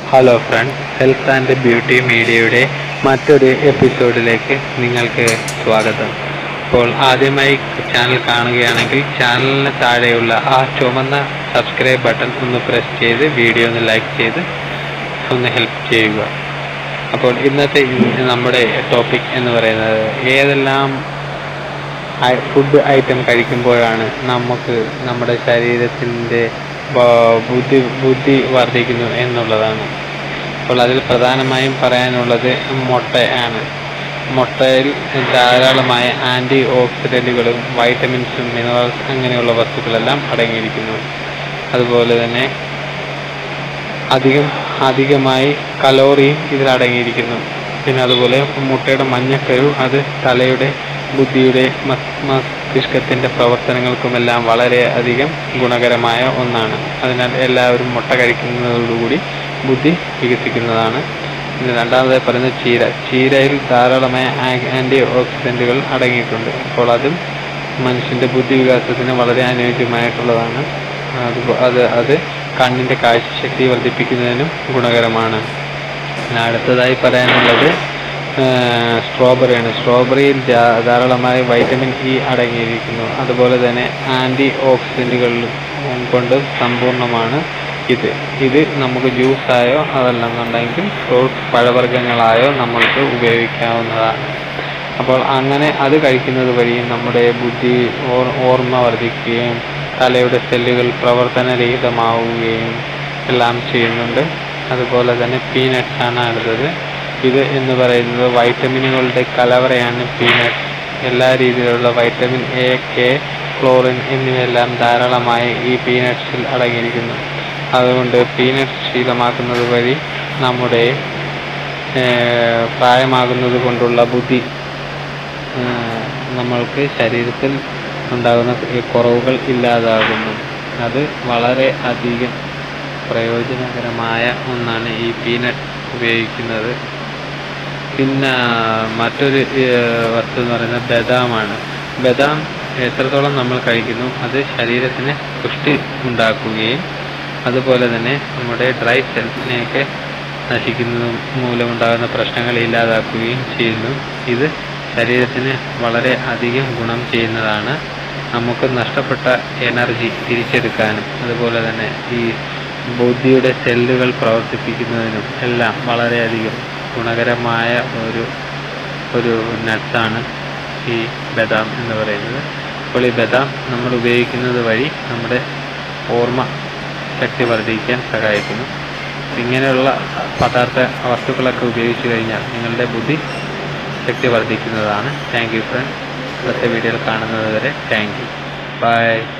Hello friends, health and beauty മീഡിയയുടെ മറ്റൊരു എപ്പിസോഡിലേക്ക് നിങ്ങൾക്ക് സ്വാഗതം. അപ്പോൾ ആദ്യമായി ചാനൽ കാണുകയാണെങ്കിൽ ചാനലിന് താഴെയുള്ള ആ ചുവന്ന സബ്സ്ക്രൈബ് ബട്ടൺ ഒന്ന് പ്രസ് ചെയ്ത് വീഡിയോ ഒന്ന് ലൈക്ക് ചെയ്ത് ഒന്ന് ഹെൽപ്പ് ചെയ്യുക. അപ്പോൾ ഇന്നത്തെ നമ്മുടെ ടോപ്പിക് എന്ന് പറയുന്നത് ഏതെല്ലാം ഫുഡ് ഐറ്റം കഴിക്കുമ്പോഴാണ് നമുക്ക് നമ്മുടെ ശരീരത്തിൻ്റെ ബുദ്ധി വർദ്ധിക്കുന്നു എന്നുള്ളതാണ്. അപ്പോൾ അതിൽ പ്രധാനമായും പറയാനുള്ളത് മുട്ടയാണ്. മുട്ടയിൽ ധാരാളമായ ആൻറ്റി ഓക്സിഡൻറ്റുകളും വൈറ്റമിൻസും മിനറൽസ് അങ്ങനെയുള്ള വസ്തുക്കളെല്ലാം അടങ്ങിയിരിക്കുന്നു. അതുപോലെ തന്നെ അധികമായി കലോറിയും ഇതിൽ അടങ്ങിയിരിക്കുന്നു. പിന്നെ അതുപോലെ മുട്ടയുടെ മഞ്ഞക്കരു അത് തലയുടെ ബുദ്ധിയുടെ മസ്തിഷ്കത്തിൻ്റെ പ്രവർത്തനങ്ങൾക്കുമെല്ലാം വളരെയധികം ഗുണകരമായ ഒന്നാണ്. അതിനാൽ എല്ലാവരും മുട്ട കഴിക്കുന്നതോടുകൂടി ബുദ്ധി വികസിക്കുന്നതാണ്. രണ്ടാമതായി പറയുന്നത് ചീരയിൽ ധാരാളമായ ആൻറ്റി ഓക്സിഡൻറ്റുകൾ അടങ്ങിയിട്ടുണ്ട്. അപ്പോൾ അതും മനുഷ്യൻ്റെ ബുദ്ധി വികാസത്തിന് വളരെ അനുയോജ്യമായിട്ടുള്ളതാണ്. അത് കണ്ണിൻ്റെ കാഴ്ചശക്തി വർദ്ധിപ്പിക്കുന്നതിനും ഗുണകരമാണ്. അടുത്തതായി പറയാനുള്ളത് സ്ട്രോബെറിയാണ്. സ്ട്രോബെറിയിൽ ധാരാളമായി വൈറ്റമിൻ ഇ അടങ്ങിയിരിക്കുന്നു. അതുപോലെ തന്നെ ആൻറ്റി ഓക്സിഡൻറ്റുകൾ കൊണ്ട് സമ്പൂർണ്ണമാണ് ഇത് നമുക്ക് ജ്യൂസായോ അതല്ലെന്നുണ്ടെങ്കിൽ ഫ്രൂട്ട്സ് പഴവർഗ്ഗങ്ങളായോ നമ്മൾക്ക് ഉപയോഗിക്കാവുന്നതാണ്. അപ്പോൾ അങ്ങനെ അത് കഴിക്കുന്നത് വഴി നമ്മുടെ ബുദ്ധി ഓർമ്മ വർദ്ധിക്കുകയും തലയുടെ സെല്ലുകൾ പ്രവർത്തനരഹിതമാവുകയും എല്ലാം ചെയ്യുന്നുണ്ട്. അതുപോലെ തന്നെ പീനട്സ് ആണ് അടുത്തത്. ഇത് എന്ന് പറയുന്നത് വൈറ്റമിനുകളുടെ കലവറയാണ് പീനട്സ്. എല്ലാ രീതിയിലുള്ള വൈറ്റമിൻ എ, കെ, ക്ലോറിൻ എന്നിവയെല്ലാം ധാരാളമായി ഈ പീനട്സിൽ അടങ്ങിയിരിക്കുന്നു. അതുകൊണ്ട് പീനട്സ് ശീലമാക്കുന്നത് വഴി നമ്മുടെ പ്രായമാകുന്നത് കൊണ്ടുള്ള ബുദ്ധി നമ്മൾക്ക് ശരീരത്തിൽ ഉണ്ടാകുന്ന കുറവുകൾ ഇല്ലാതാകുന്നു. അത് വളരെ അധികം പ്രയോജനകരമായ ഒന്നാണ് ഈ പീനട്സ് ഉപയോഗിക്കുന്നത്. പിന്നെ മറ്റൊരു വസ്തു എന്ന് പറയുന്നത് ബദാമാണ്. ബദാം എത്രത്തോളം നമ്മൾ കഴിക്കുന്നു അത് ശരീരത്തിന് പുഷ്ടി ഉണ്ടാക്കുകയും അതുപോലെ തന്നെ നമ്മുടെ ഡ്രൈ സെൽസിനെയൊക്കെ നശിക്കുന്നത് മൂലമുണ്ടാകുന്ന പ്രശ്നങ്ങൾ ഇല്ലാതാക്കുകയും ചെയ്യുന്നു. ഇത് ശരീരത്തിന് വളരെ അധികം ഗുണം ചെയ്യുന്നതാണ്. നമുക്ക് നഷ്ടപ്പെട്ട എനർജി തിരിച്ചെടുക്കാനും അതുപോലെ തന്നെ ഈ ബുദ്ധിയുടെ സെല്ലുകൾ പ്രവർത്തിപ്പിക്കുന്നതിനും എല്ലാം വളരെയധികം ഗുണകരമായ ഒരു നട്സാണ് ഈ ബദാം എന്ന് പറയുന്നത്. അപ്പോൾ ഈ ബദാം നമ്മൾ ഉപയോഗിക്കുന്നത് വഴി നമ്മുടെ ഓർമ്മ ശക്തി വർദ്ധിക്കാൻ സഹായിക്കുന്നു. ഇങ്ങനെയുള്ള വസ്തുക്കളൊക്കെ ഉപയോഗിച്ചു കഴിഞ്ഞാൽ നിങ്ങളുടെ ബുദ്ധി ശക്തി വർദ്ധിക്കുന്നതാണ്. Thank you friends. അടുത്ത വീഡിയോയിൽ കാണുന്നത് വരെ താങ്ക് യു. ബൈ.